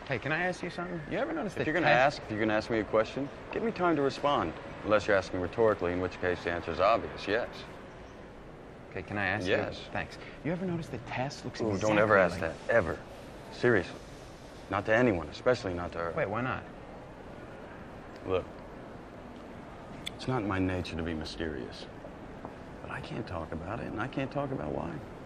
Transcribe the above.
Hey, can I ask you something? You ever notice that If you're gonna ask me a question, give me time to respond. Unless you're asking rhetorically, in which case the answer is obvious, yes. Okay, can I ask you? Yes. Thanks. You ever notice that Tess looks Ooh, exactly don't ever ask like... that, ever. Seriously. Not to anyone, especially not to her. Wait, why not? Look, it's not in my nature to be mysterious. But I can't talk about it, and I can't talk about why.